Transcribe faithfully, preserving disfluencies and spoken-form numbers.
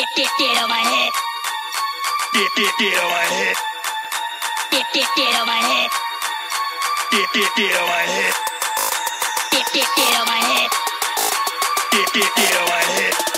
get, get on my head. Get, get, get on my head. Get, get, get on my head. Get, get, get on my head. Get, get, get on my head. Get, get, get on my head.